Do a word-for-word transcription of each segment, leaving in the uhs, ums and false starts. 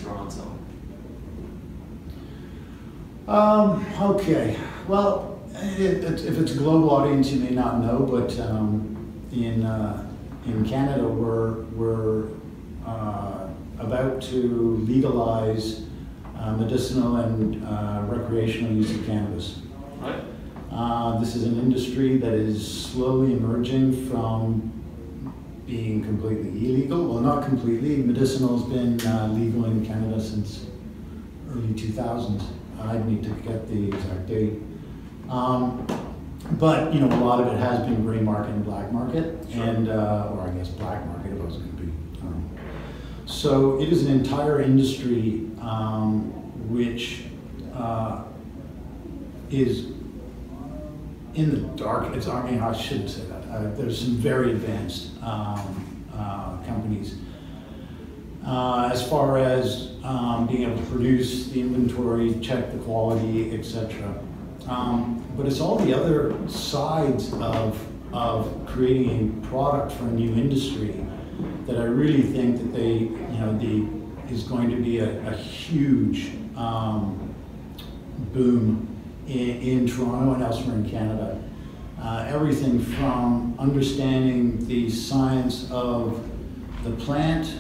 Toronto? Um, okay, well, it, it, if it's a global audience, you may not know, but um, in uh, in Canada, we're we're uh, about to legalize uh, medicinal and uh, recreational use of cannabis. Right. Uh, this is an industry that is slowly emerging from being completely illegal. Well, not completely. Medicinal has been uh, legal in Canada since early two thousands. I'd need to get the exact date. Um, but, you know, a lot of it has been gray market and black market, Sure. and, uh, or I guess black market, it wasn't going to be. Um, so it is an entire industry um, which uh, is in the dark. It's, I mean, I shouldn't say that. Uh, there's some very advanced um, uh, companies. Uh, as far as um, being able to produce the inventory, check the quality, et cetera. Um, but it's all the other sides of, of creating a product for a new industry that I really think that they, you know, the, is going to be a, a huge um, boom in, in Toronto and elsewhere in Canada. Uh, everything from understanding the science of the plant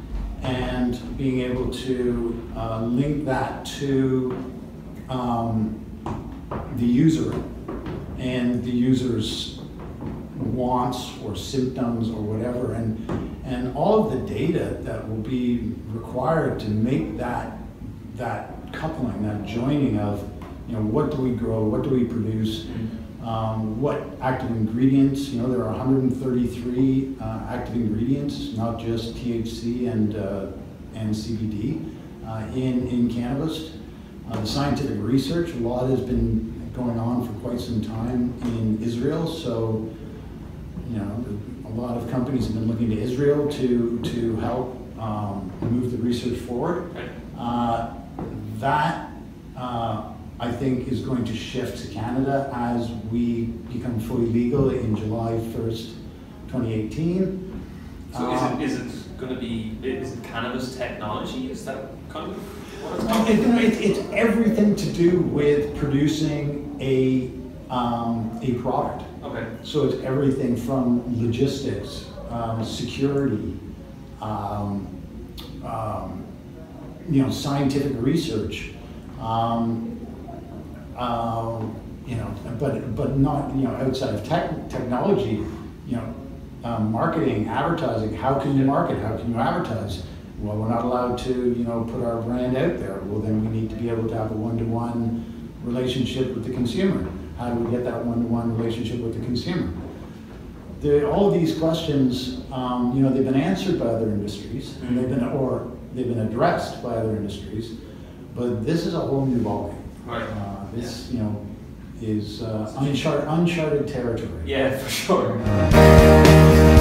and being able to uh, link that to um, the user and the user's wants or symptoms or whatever, and and all of the data that will be required to make that that coupling, that joining of, you know, what do we grow, what do we produce, um, what active ingredients. You know, there are one hundred thirty-three uh, active ingredients, not just T H C and uh, and C B D uh, in in cannabis. Uh, the scientific research, a lot has been going on for quite some time in Israel. So, you know, a lot of companies have been looking to Israel to to help um, move the research forward. Uh, that. Uh, I think is going to shift to Canada as we become fully legal in July first, twenty eighteen. So um, is it, is it going to be, is it cannabis technology? Is that kind of what it's It, it, it's everything to do with producing a, um, a product. Okay. So it's everything from logistics, um, security, um, um, you know, scientific research, um, uh, you know, but but not, you know, outside of tech technology, you know, um, marketing, advertising. How can you market? How can you advertise? Well, we're not allowed to, you know, put our brand out there. Well, then we need to be able to have a one-to-one relationship with the consumer. How do we get that one-to-one relationship with the consumer? The, all of these questions, um, you know, they've been answered by other industries, and they've been, or they've been addressed by other industries, but this is a whole new ballgame. Right. Uh, this, Yeah. you know, is uh, uncharted, uncharted territory. Yeah, for sure.